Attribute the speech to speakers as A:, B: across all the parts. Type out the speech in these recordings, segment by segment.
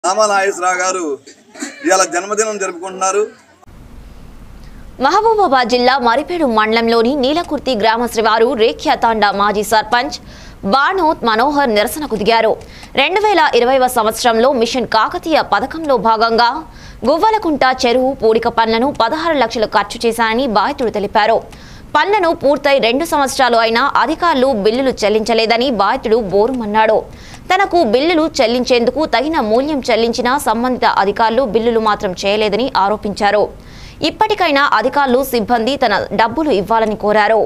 A: నామనాగేశ్వరరావు గారు ఇవాళ జన్మదినం జరుపుకుంటున్నారు.
B: మహబూబాబాద్ జిల్లా మరిపేడు మండలంలోని నీలకుర్తి గ్రామ శ్రీవారు రేఖ్యా తాండా మాజీ సర్పంచ్ బాణోత్ మనోహర్ నిరసనకు దిగారు. 2020వ సంవత్సరంలో మిషన్ కాకతీయ పథకంలో భాగంగా గువ్వలకుంట చెరువు పూడిక పనులను 16 లక్షలు ఖర్చు చేశారని బాధితుడు తెలిపారు. పనులను పూర్తయి 2 సంవత్సరాలు అయినా అధికారులు బిల్లులు చెల్లించలేదని బాధితుడు బోరుమన్నాడు. తనకు బిల్లులు చెల్లించేందుకు తగిన మూల్యం చెల్లించినా సంబంధిత అధికారులు బిల్లులు మాత్రం చేయలేదని ఆరోపించారు. ఇప్పటికైనా అధికారులు సిబ్బంది తన డబ్బులు ఇవ్వాలని కోరారు.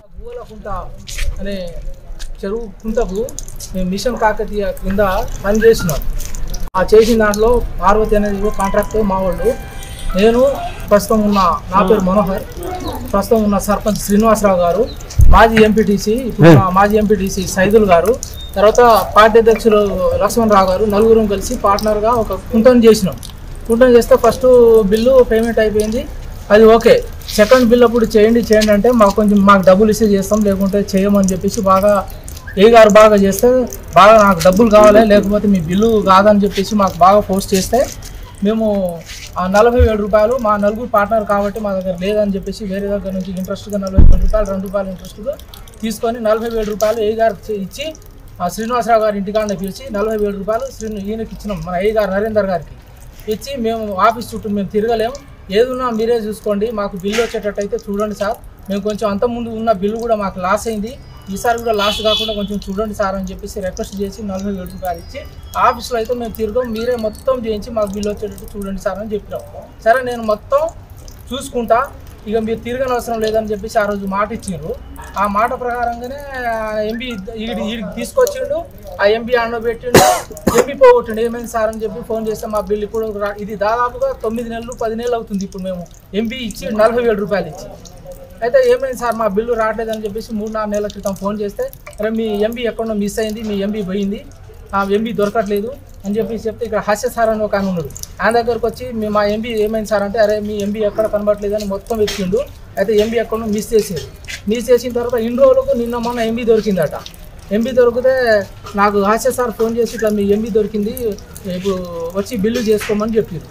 C: చెరువు కుంటకు మిషన్ కాకతీయ కింద పనిచేస్తున్నాం. ఆ చేసిన దాంట్లో పార్వతి అనేది కాంట్రాక్ట్ మా వాళ్ళు. నేను ప్రస్తుతం ఉన్న నా పేరు మనోహర్, ప్రస్తుతం ఉన్న సర్పంచ్ శ్రీనివాసరావు గారు, మాజీ ఎంపీటీసీ మాజీ ఎంపీటీసీ సైదుల్ గారు, తర్వాత పార్టీ అధ్యక్షులు లక్ష్మణరావు గారు, నలుగురం కలిసి పార్ట్నర్గా ఒక కుంటను చేసినాం. కుంటను చేస్తే ఫస్ట్ బిల్లు పేమెంట్ అయిపోయింది, అది ఓకే. సెకండ్ బిల్ అప్పుడు చేయండి అంటే మాకు డబ్బులు ఇస్తే చేస్తాం, లేకుంటే చేయమని చెప్పేసి బాగా గారు బాగా చేస్తే బాగా నాకు డబ్బులు కావాలి, లేకపోతే మీ బిల్లు కాదని చెప్పేసి మాకు బాగా పోస్ట్ చేస్తే మేము ఆ 47 రూపాయలు మా నలుగురు పార్ట్నర్ కాబట్టి మా దగ్గర లేదని చెప్పేసి వేరే దగ్గర నుంచి ఇంట్రెస్ట్గా 47 రూపాయలు 2 రూపాయలు ఇంట్రెస్ట్గా తీసుకొని 47 రూపాయలు గారు ఇచ్చి శ్రీనివాసరావు గారి ఇంటికాడ పిలిచి 47 రూపాయలు ఈయనకి ఇచ్చినాం, మన గారు నరేందర్ గారికి ఇచ్చి మేము ఆఫీస్ చుట్టూ మేము తిరగలేము, ఏదున్నా మీరే చూసుకోండి, మాకు బిల్లు వచ్చేటట్టయితే చూడండి సార్, మేము కొంచెం అంతకుముందు ఉన్న బిల్లు కూడా మాకు లాస్ అయింది, ఈసారి కూడా లాస్ కాకుండా కొంచెం చూడండి సార్ అని చెప్పేసి రిక్వెస్ట్ చేసి 47 రూపాయలు ఇచ్చి ఆఫీస్లో అయితే మేము తిరగం, మీరే మొత్తం చేయించి మాకు బిల్లు వచ్చేటట్టు చూడండి సార్ అని చెప్పినాం. సరే నేను మొత్తం చూసుకుంటా, ఇక మీరు తిరగని అవసరం లేదని చెప్పేసి ఆ రోజు మాట ఇచ్చిండ్రు. ఆ మాట ప్రకారంగానే ఎంపీ వీడికి తీసుకొచ్చిండు, ఆ ఎంపీ అన్న పెట్టిండు, ఎంపీ పోగొట్టిండు. ఏమైంది సార్ అని చెప్పి ఫోన్ చేస్తే మా బిల్లు ఇప్పుడు ఇది దాదాపుగా 9 నెలలు 10 నెలలు అవుతుంది. ఇప్పుడు మేము ఎంపీ ఇచ్చి 47 రూపాయలు ఇచ్చి అయితే ఏమైంది సార్ మా బిల్లు రావట్లేదని చెప్పేసి 3-4 నెలల క్రితం ఫోన్ చేస్తే అరే మీ ఎంపీ ఎక్కడో మిస్ అయింది, మీ ఎంపీ పోయింది, ఆ ఎంపీ దొరకట్లేదు అని చెప్పేసి చెప్తే ఇక్కడ హాస్య సార్ అని ఒక ఆయన ఉన్నాడు, ఆయన దగ్గరకు వచ్చి మా ఎంపీ ఏమైంది సార్ అంటే అరే మీ ఎంపీ ఎక్కడ కనబడట్లేదు అని మొత్తం వెతికిండు. అయితే ఎంపీ ఎక్కడో మిస్ చేసిన తర్వాత ఇన్ని రోజులకు నిన్న మొన్న ఎంపీ దొరికిందట. ఎంపీ దొరికితే నాకు హాస్య సార్ ఫోన్ చేసి ఇట్లా మీ ఎంపీ దొరికింది, ఇప్పుడు వచ్చి బిల్లు చేసుకోమని చెప్పారు.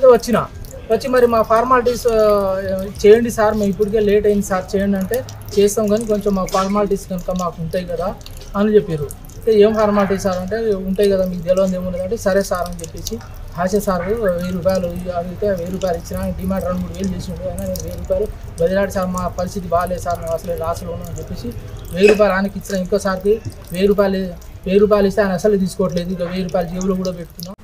C: వచ్చి మరి మా ఫార్మాలిటీస్ చేయండి సార్, మేము ఇప్పటికే లేట్ అయింది సార్ చేయండి అంటే చేస్తాం, కానీ కొంచెం మా ఫార్మాలిటీస్ కనుక మాకు ఉంటాయి కదా అని చెప్పారు. అయితే ఏం ఫార్మాలిటీస్ సార్ అంటే ఉంటాయి కదా మీకు తెలియదు ఏముంది అంటే సరే సార్ అని చెప్పేసి హాస్య సార్ 1000 రూపాయలు అడిగితే 1000 రూపాయలు ఇచ్చిన, డిమాండ్ 2-3 వేలు చేసిండు, అయినా నేను 1000 రూపాయలు బదిలాడి సార్ మా పరిస్థితి బాగాలేదు సార్, మేము అసలు లాస్లో ఉన్నాం అని చెప్పేసి 1000 రూపాయలు ఆయనకి ఇచ్చిన. ఇంకోసారికి 1000 రూపాయలు ఇస్తే ఆయన అసలు తీసుకోవట్లేదు, ఇక 1000 రూపాయలు జేబులో కూడా పెట్టుకున్నాం.